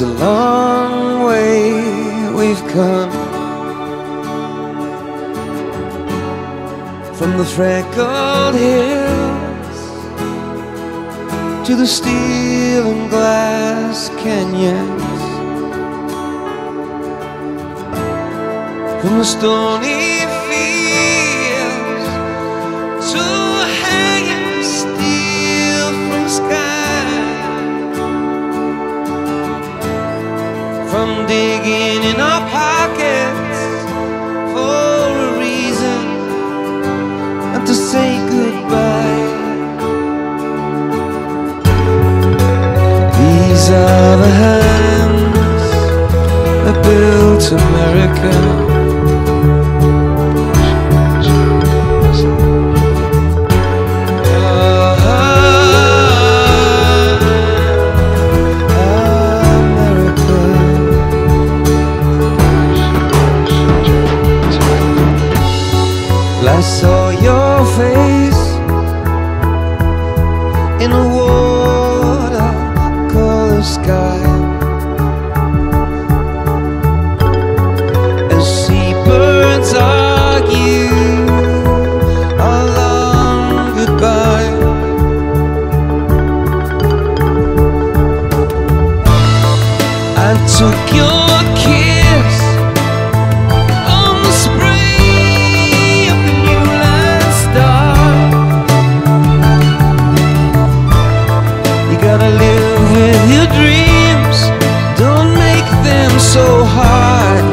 a long way we've come from the freckled hills to the steel and glass canyons, from the stony fields to hanging steel from the sky, from digging in our pockets for a reason and to say goodbye. These are the hands that built America. I saw your face in a watercolor sky, as seabirds argue a long goodbye. I took your kiss on the spray. Gotta live with your dreams, don't make them so hard.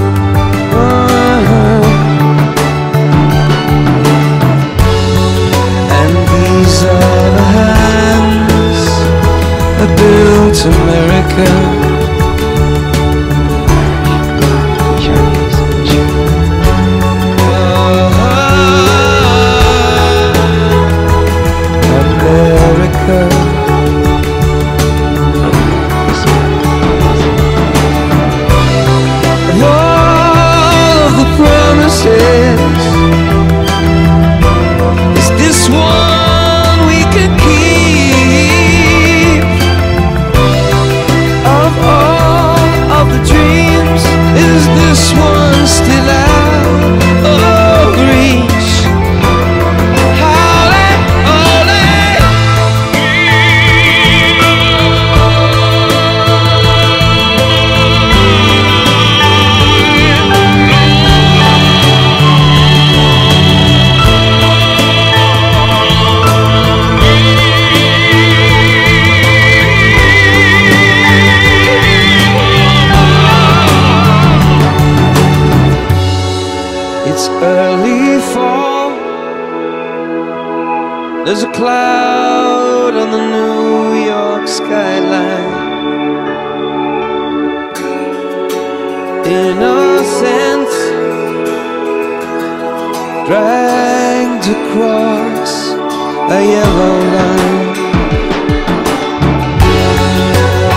And these are the hands that built America. America. Is this one we can keep? Of all of the dreams, is this one still out of reach? Howley, it's early fall. There's a cloud on the New York skyline. Innocence dragged across a yellow line.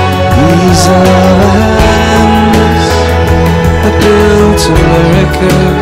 These are the hands that built America.